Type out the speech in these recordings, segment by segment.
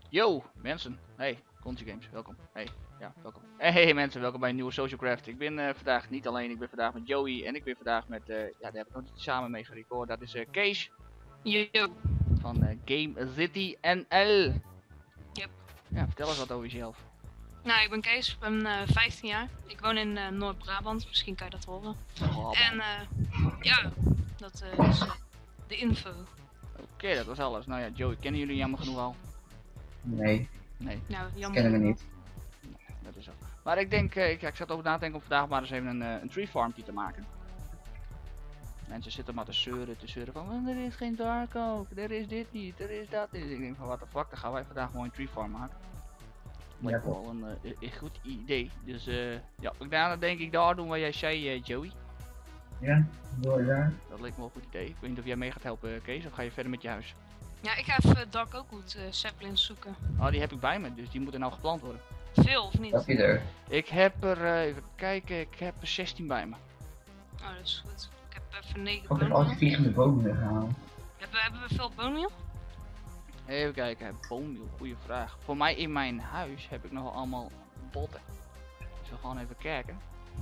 Yo, mensen. Hey, Conti Games, welkom. Hey, ja, welkom. Hey mensen, welkom bij een nieuwe Social Craft. Ik ben vandaag niet alleen, ik ben vandaag met Joey en ik ben vandaag met, ja, daar heb ik nog niet samen mee gerecord. Dat is Kees Yo. van Game City NL. Yep. Ja, vertel eens wat over jezelf. Nou, ik ben Kees, ik ben 15 jaar. Ik woon in Noord-Brabant, misschien kan je dat horen. Oh, En ja, dat is de info. Oké, dat was alles. Nou ja, Joey, kennen jullie jammer genoeg al? Nee, Nee, Nou, dat jammer. kennen we niet. dat is zo. Maar ik denk, ik zat over na te denken om vandaag maar eens even een tree farmpje te maken. Mensen zitten maar te zeuren van er is geen dark oak, er is dit niet, er is dat niet. Ik denk van what the fuck, dan gaan wij vandaag gewoon een tree farm maken. Lijkt me Ja, wel een goed idee. Dus ja, daarna denk ik daar doen wat jij zei, Joey. Ja, door daar. Dat leek me wel een goed idee. Ik weet niet of jij mee gaat helpen, Kees, of ga je verder met je huis? Ja, ik ga even Dark Oakwood saplings zoeken. Oh, die heb ik bij me, dus die moeten nou geplant worden. Veel of niet? Dat is er. Ik heb er, even kijken, ik heb er 16 bij me. Oh, dat is goed. Ik heb even 9 Ik heb al die bonen. vliegende bomen weggehaald. Hebben we veel bonen? Even kijken, boomwiel, goede vraag. Voor mij in mijn huis heb ik nog allemaal botten. Dus we gaan even kijken.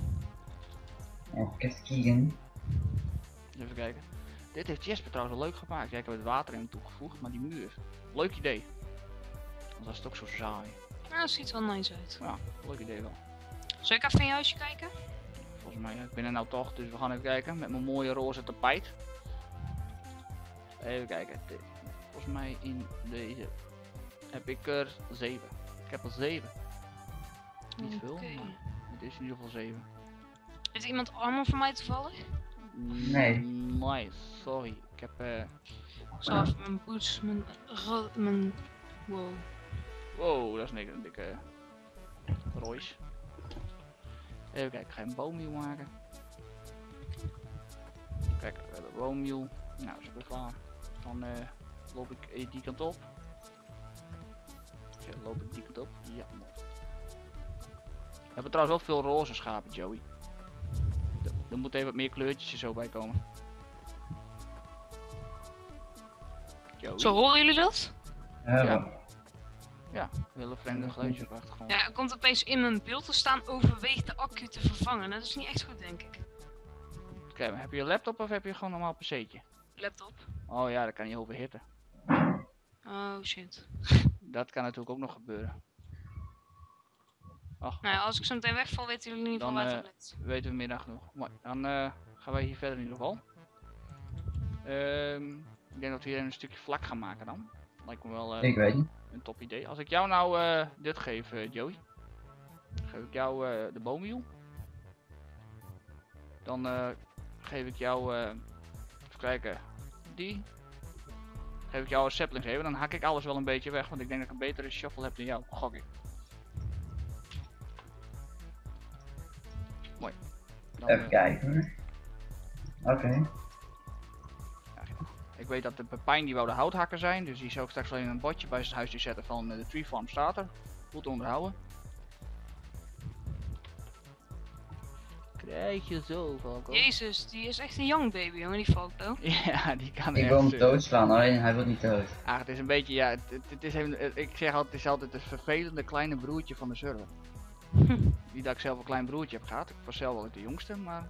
Even kijken. Even kijken. Dit heeft Jesper trouwens wel leuk gemaakt. Ja, ik heb het water in toegevoegd, maar die muur. Leuk idee. Want dat is het ook zo saai. Nou, dat ziet er wel nice uit. Ja, leuk idee wel. Zal ik even in je huisje kijken? Volgens mij, ik ben er nou toch, dus we gaan even kijken met mijn mooie roze tapijt. Even kijken. Volgens mij in deze heb ik er 7. Ik heb er 7. Niet veel, Oké. maar het is in ieder geval 7. Heeft iemand armor voor mij toevallig? Nee. Nee, sorry. Ik heb Ik zal even mijn boots, mijn... Wow. wow, dat is een dikke Royce. Even kijken, ik ga een boomwiel maken. Kijk, we hebben een boomwiel. Nou, is weer klaar. Dan loop ik die kant op. Ja, loop ik die kant op. Ja, mooi. We hebben trouwens wel veel roze schapen, Joey. Er moeten even wat meer kleurtjes er zo bij komen. Joey. Zo, horen jullie dat? Ja. Ja, hele vreemde geluidjes op de achtergrond. Ja, er komt opeens in mijn beeld te staan overweegt de accu te vervangen. Dat is niet echt goed, denk ik. Oké, maar heb je een laptop of heb je gewoon een normaal PC'tje? Laptop. Oh ja, dat kan je overhitten. Oh shit. Dat kan natuurlijk ook nog gebeuren. Ach, Nou ja, als ik zo meteen wegval, weten jullie in ieder geval Dan, waar het ligt. weten we middag genoeg. Mooi, dan gaan wij hier verder in ieder geval. Ik denk dat we hier een stukje vlak gaan maken dan. Lijkt me wel Ik weet niet. een top idee. Als ik jou nou dit geef, Joey. Geef ik jou de boomwiel. Dan geef ik jou, even kijken, die. Geef ik jou een saplings even, dan hak ik alles wel een beetje weg, want ik denk dat ik een betere shuffle heb dan jou, gok ik. Mooi. Dan, Even kijken hoor. Oké. ik weet dat de Pepijn die wou de houthakker zijn, dus die zou ik straks alleen een bordje bij zijn huisje zetten van de tree farm staat er. Goed onderhouden. Krijg je zo, Falco. Jezus, die is echt een young baby, jongen, die Falco. Ja, die kan Ik echt. wil hem doodslaan, alleen hij wil niet dood. Ah, het is een beetje, ja, het is even, ik zeg altijd, het is altijd het vervelende kleine broertje van de server. Niet dat ik zelf een klein broertje heb gehad, ik was zelf wel de jongste, maar...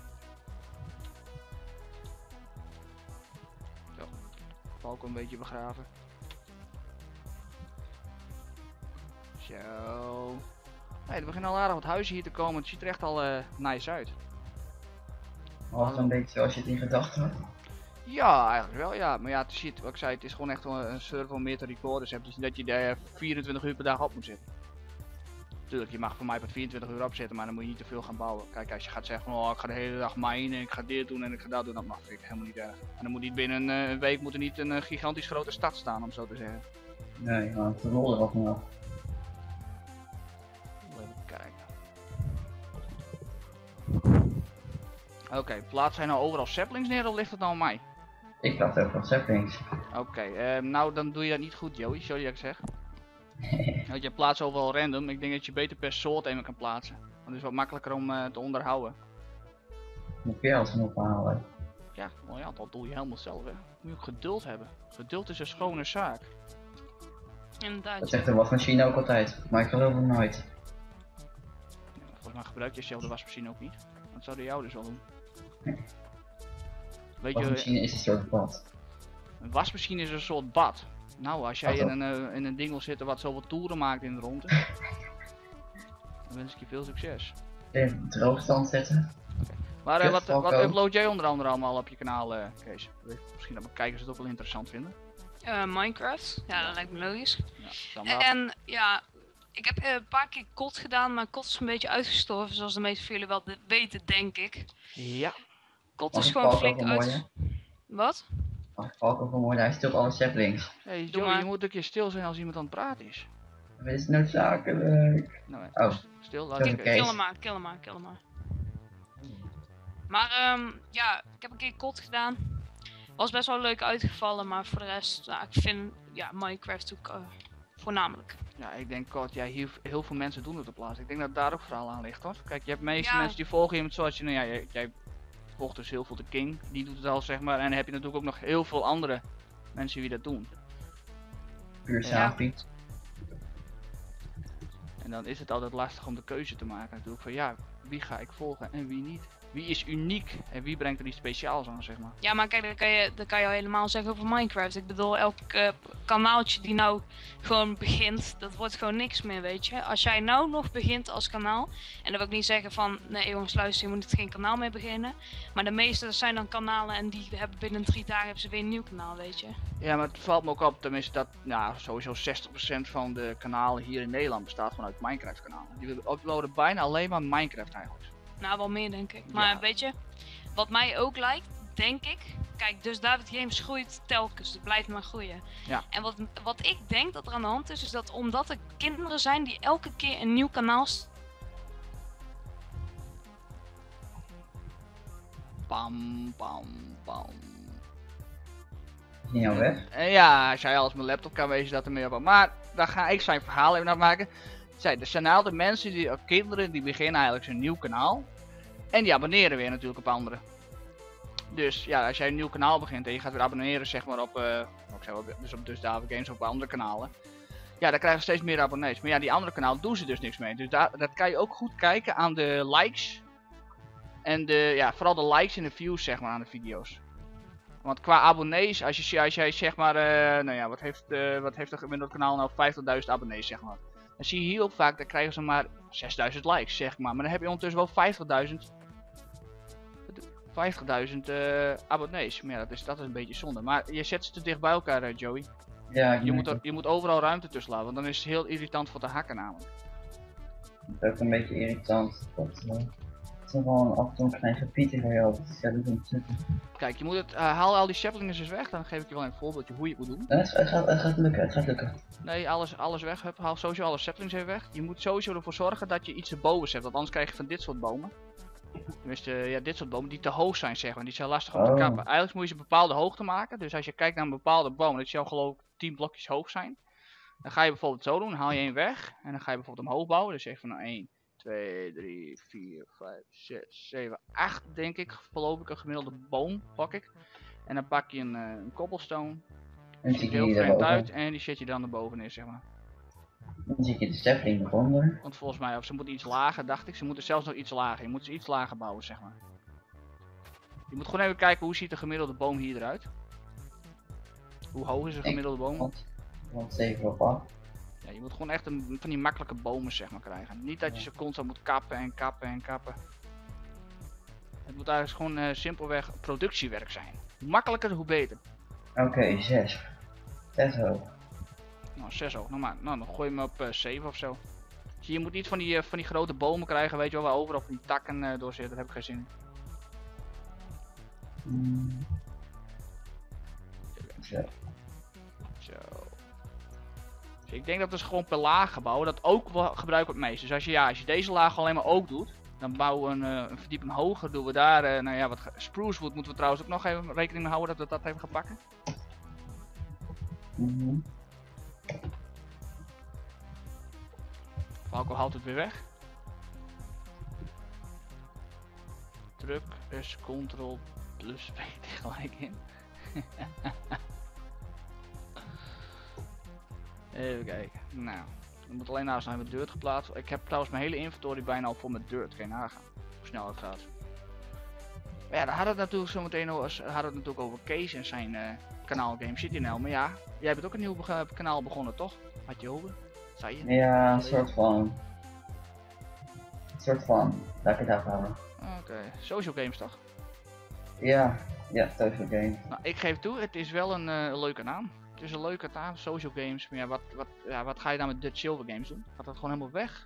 Zo, Falco een beetje begraven. Zo. Nee, er beginnen al aardig wat huizen hier te komen, het ziet er echt al nice uit. Was een beetje zoals je het in gedachten had. Ja, eigenlijk wel, ja. Maar ja, het ziet, wat ik zei, het is gewoon echt wel een server om meer te recorders hebt. Dus niet dat je daar 24 uur per dag op moet zitten. Tuurlijk, je mag voor mij wat 24 uur opzetten, maar dan moet je niet te veel gaan bouwen. Kijk, als je gaat zeggen, oh, ik ga de hele dag minen, ik ga dit doen en ik ga dat doen, dat mag ik helemaal niet erg. En dan moet niet binnen een week moet er niet een gigantisch grote stad staan, om zo te zeggen. Nee, maar het rolde er wat vanaf. Even kijken. Oké, plaats zijn nou overal saplings neer of ligt het nou aan mij? Ik dacht ook wat saplings. Oké, nou dan doe je dat niet goed, Joey, sorry dat ik zeg. Want je plaatst overal random, ik denk dat je beter per soort even kan plaatsen. Want het is wat makkelijker om te onderhouden. Moet je als genoeg halen. Ja, nou ja, dat doe je helemaal zelf hè. Moet je ook geduld hebben. Geduld is een schone zaak. Inderdaad. Dat zegt de wasmachine ook altijd, maar ik geloof hem nooit. Volgens mij gebruik je zelf de wasmachine ook niet. Dat zouden jou dus wel doen. Nee. Weet De je, wasmachine is een soort bad. een wasmachine is een soort bad. Nou, als jij Wat in een ding wil zitten wat zoveel toeren maakt in de ronde, dan wens ik je veel succes. In droogstand zetten. Maar Kut, wat Falco. upload jij onder andere allemaal op je kanaal, Kees? Misschien dat mijn kijkers het ook wel interessant vinden. Minecraft, ja, dat lijkt me logisch. Ja, dan maar. En ja, ik heb een paar keer COD gedaan, maar COD is een beetje uitgestorven, zoals de meeste van jullie wel weten, denk ik. Ja. COD Mag is ik gewoon Falco flink vermoorden? uit... Wat? Mag ik Falco vermoorden? Hij stilt alle saplings. Hey Doe Joey, maar. je moet een keer stil zijn als iemand aan het praten is. Dat is noodzakelijk. Nou, Oh. stil, laat Sorry, ik Kees. Kill hem maar, kill hem maar, kill hem maar. Maar ja, ik heb een keer COD gedaan. Was best wel leuk uitgevallen, maar voor de rest, ja, ik vind ja, Minecraft ook voornamelijk. Ja, ik denk God, heel veel mensen doen het op plaats. Ik denk dat daar ook vooral aan ligt, hoor. Kijk, je hebt de meeste Ja. mensen die volgen iemand zoals je, nou ja, jij volgt dus heel veel de King, die doet het al, zeg maar. En dan heb je natuurlijk ook nog heel veel andere mensen die dat doen. Puur Ja. Sapi. En dan is het altijd lastig om de keuze te maken natuurlijk, van ja, wie ga ik volgen en wie niet. Wie is uniek en wie brengt er iets speciaals aan, zeg maar. Ja, maar kijk, dat kan je al helemaal zeggen over Minecraft. Ik bedoel, elk kanaaltje die nou gewoon begint, dat wordt gewoon niks meer, weet je. Als jij nou nog begint als kanaal, en dan wil ik niet zeggen van, nee jongens luister, je moet geen kanaal meer beginnen. Maar de meeste zijn dan kanalen en die hebben binnen 3 dagen hebben ze weer een nieuw kanaal, weet je. Ja, maar het valt me ook op, tenminste dat, nou, sowieso 60% van de kanalen hier in Nederland bestaat vanuit Minecraft kanalen. Die uploaden bijna alleen maar Minecraft eigenlijk. Nou, wel meer denk ik. Maar Ja. weet je, wat mij ook lijkt, denk ik. Kijk, dus David Games groeit telkens. Het blijft maar groeien. Ja. En wat ik denk dat er aan de hand is dat omdat er kinderen zijn die elke keer een nieuw kanaal Pam, pam, pam. Is hij nou weg? En ja, als jij alles mijn laptop kan wezen dat er meer op. Maar daar ga ik zijn verhaal even naar maken. Er zijn nou de mensen, kinderen, die beginnen eigenlijk zo'n nieuw kanaal. En die abonneren weer natuurlijk op anderen. Dus ja, als jij een nieuw kanaal begint en je gaat weer abonneren zeg maar op, ik zeg wel, dus op David Games op andere kanalen. Ja, dan krijgen ze steeds meer abonnees. Maar ja, die andere kanaal doen ze dus niks mee. Dus dat kan je ook goed kijken aan de likes. En ja, vooral de likes en de views zeg maar aan de video's. Want qua abonnees, als jij zeg maar, nou ja, wat heeft een gemiddeld kanaal nou 50.000 abonnees zeg maar. Dan zie je hier ook vaak, dan krijgen ze maar 6.000 likes zeg maar. Maar dan heb je ondertussen wel 50.000 abonnees. Maar ja, dat is een beetje zonde. Maar je zet ze te dicht bij elkaar, Joey. Ja, ik Je merk moet, je moet overal ruimte tussen laten, want dan is het heel irritant voor te hakken namelijk. het ook een beetje irritant. Dat het is gewoon af en toe een klein gepieten waar je op te zitten. Kijk, je moet het, haal al die saplings eens weg, dan geef ik je wel een voorbeeldje hoe je het moet doen. Het gaat lukken, het gaat lukken. Nee, alles weg, hup, haal sowieso alle saplings even weg. Je moet sowieso ervoor zorgen dat je iets erboven zet, want anders krijg je van dit soort bomen. Tenminste, ja, dit soort bomen die te hoog zijn zeg maar, die zijn lastig om te Oh. kappen. Eigenlijk moet je ze een bepaalde hoogte maken, dus als je kijkt naar een bepaalde boom, dat zou geloof ik 10 blokjes hoog zijn. Dan ga je bijvoorbeeld zo doen, dan haal je één weg en dan ga je bijvoorbeeld omhoog bouwen. Dus zeg van nou 1, 2, 3, 4, 5, 6, 7, 8 denk ik, geloof ik, een gemiddelde boom pak ik. En dan pak je een cobblestone, En ziet zie er je heel die vreemd uit daarboven. en die zet je dan erboven neer zeg maar. Dan zie je de sapling eronder. Want volgens mij, of ze moeten iets lager dacht ik, ze moeten zelfs nog iets lager, je moet ze iets lager bouwen zeg maar. Je moet gewoon even kijken hoe ziet de gemiddelde boom hier eruit. Hoe hoog is een gemiddelde boom? Want 7 op 8. Ja, je moet gewoon echt van die makkelijke bomen zeg maar krijgen. Niet dat je ze constant moet kappen en kappen en kappen. Het moet eigenlijk gewoon simpelweg productiewerk zijn. Hoe makkelijker, hoe beter. Oké, 6. 6 hoog. Nou, 6 ook. Nou, dan gooi je hem op 7 of zo. Zie je moet niet van die grote bomen krijgen, weet je wel, waar overal van die takken door zitten. Daar heb ik geen zin in. Zo. Zo. Dus ik denk dat we ze gewoon per laag gaan bouwen. Dat ook wel gebruiken we het meest. Dus als je deze laag alleen maar ook doet, dan bouwen we een verdieping hoger. Doen we daar, nou ja, wat spruce wood moeten we trouwens ook nog even rekening mee houden dat we dat even gaan pakken. Falco haalt het weer weg. Druk is Ctrl plus V tegelijk in. Even kijken. Nou, er moet alleen naast zijn met dirt geplaatst. Ik heb trouwens mijn hele inventory bijna al vol met dirt. Geen nagaan hoe snel het gaat. Maar ja, dan had het natuurlijk zometeen over Kees en zijn kanaal GameCityNL. Maar ja, jij bent ook een nieuw kanaal begonnen, toch? Had je over? Zei je? Ja, een soort van. Laat ik het daar houden. Oké, Social Games toch? Ja, social game. Nou, ik geef toe, het is wel een leuke naam. Het is een leuke naam, Social Games. Maar ja, wat ga je dan met Dutch Silver Games doen? Gaat dat gewoon helemaal weg?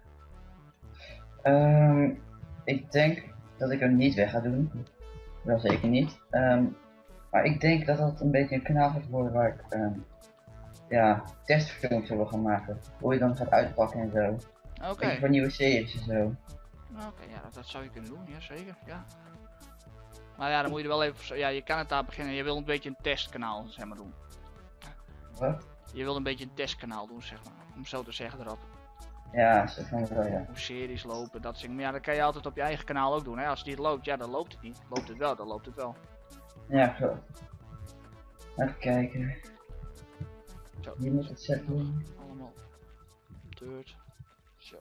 Ik denk dat ik hem niet weg ga doen. Wel zeker niet. Maar ik denk dat dat een beetje een kanaal gaat worden waar ik testfilms wil gaan maken. Hoe je dan gaat uitpakken en zo. Oké. Voor nieuwe series en zo. Oké, ja, dat zou je kunnen doen, ja zeker, ja. Maar ja, dan moet je er wel even, ja, je kan het daar beginnen. Je wil een beetje een testkanaal, zeg maar, doen. Wat? Je wil een beetje een testkanaal doen, zeg maar, om zo te zeggen erop. Ja, zo van wel, ja. Hoe series lopen, dat soort dingen. Maar ja, dat kan je altijd op je eigen kanaal ook doen, hè. Als het niet loopt, ja, dan loopt het niet. Loopt het wel, dan loopt het wel. Ja, klopt. Even kijken. Zo. Hier moet het zetten. Allemaal dirt. Zo.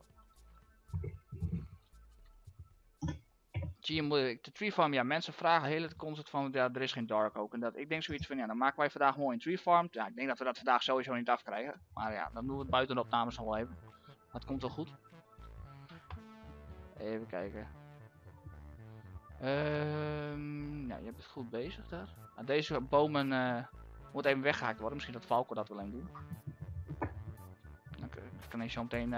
Zie je, de tree farm, ja, mensen vragen heel het concept van, ja, er is geen dark oak. En dat, ik denk zoiets van, ja, dan maken wij vandaag mooi een tree farm. Ja, ik denk dat we dat vandaag sowieso niet afkrijgen. Maar ja, dan doen we het buiten de opnames nog wel even. Dat komt wel goed. Even kijken. Ja, je bent het goed bezig daar. Nou, deze bomen moet even weggehaakt worden. Misschien dat Falco dat wil even doen. Dan kan hij zo meteen...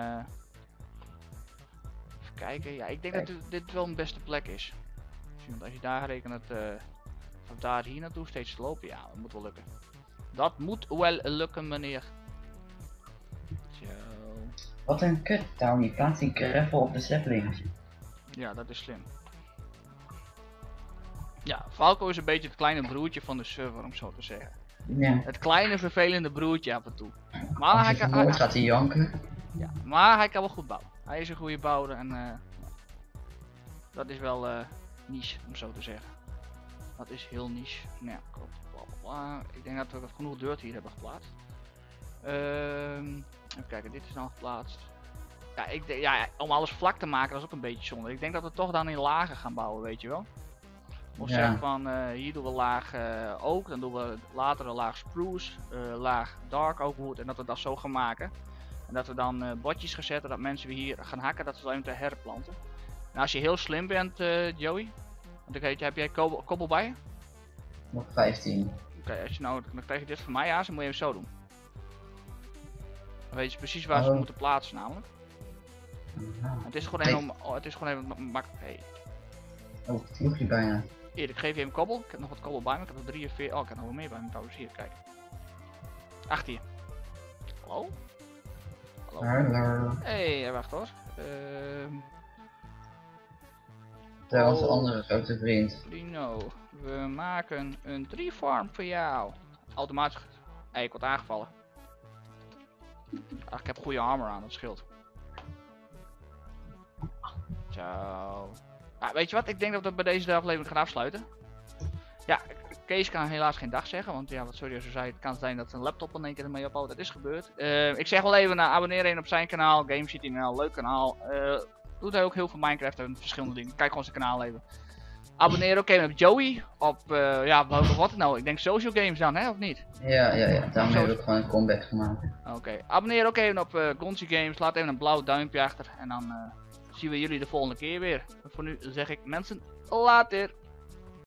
even kijken. Ja, ik denk dat dit wel een beste plek is. Want als je daar rekent van daar hier naartoe steeds te lopen, ja, dat moet wel lukken. Dat moet wel lukken, meneer. Zo. Wat een kut, Townie. Plaats die gravel op de saplings. Ja, dat is slim. Ja, Falco is een beetje het kleine broertje van de server, om zo te zeggen. Ja. Het kleine vervelende broertje af en toe. Als Maar je vermoord gaat hij janken. ja, maar hij kan wel goed bouwen. Hij is een goede bouwer en dat is wel niche, om zo te zeggen. Dat is heel niche. Nou ja, klopt. Blablabla. Ik denk dat we genoeg dirt hier hebben geplaatst. Even kijken, dit is dan geplaatst. Ja, ik denk, ja, om alles vlak te maken, dat is ook een beetje zonde. Ik denk dat we toch dan in lagen gaan bouwen, weet je wel. Of Ja. zeggen van, hier doen we laag oak, dan doen we later een laag spruce, laag dark oak wood en dat we dat zo gaan maken. En dat we dan botjes gaan zetten, dat mensen weer hier gaan hakken, dat ze dan moeten herplanten. En als je heel slim bent, Joey, want ik weet, heb jij koppel bij je? Nog 15. Oké, als je nou, dan krijg je dit van mij aan, dan moet je even zo doen. Dan weet je precies waar ze het moeten plaatsen namelijk. Het is gewoon even makkelijk. Hey. Oh, dat vroeg je bijna. Hier, ik geef je een kobbel. Ik heb nog wat kobbel bij me. Ik heb er 43. Oh, ik heb nog wel meer bij me trouwens. Hier, kijk. Achter je. Hallo? Hallo? Hallo. Hey, wacht hoor. Daar was een andere grote vriend. Dino, we maken een tree farm voor jou. Automatisch. Hey, ik word aangevallen. Ach, ik heb goede armor aan, dat scheelt. Zo. Ah, weet je wat, ik denk dat we bij deze aflevering gaan afsluiten. Ja, Kees kan helaas geen dag zeggen, want ja, wat sorry als je zei, het kan zijn dat zijn laptop in één keer ermee ophoudt. Dat is gebeurd. Ik zeg wel even, abonneer even op zijn kanaal, GameCityNL, leuk kanaal. Doet hij ook heel veel Minecraft en verschillende dingen. Kijk gewoon zijn kanaal even. Abonneer ook even op Joey, op, ja, wat nou? Ik denk Social Games dan, hè, of niet? Ja. Daarom heb ik gewoon een comeback gemaakt. Oké, abonneer ook even op Gonzi Games, laat even een blauw duimpje achter en dan zien we jullie de volgende keer weer. Voor nu zeg ik mensen, later!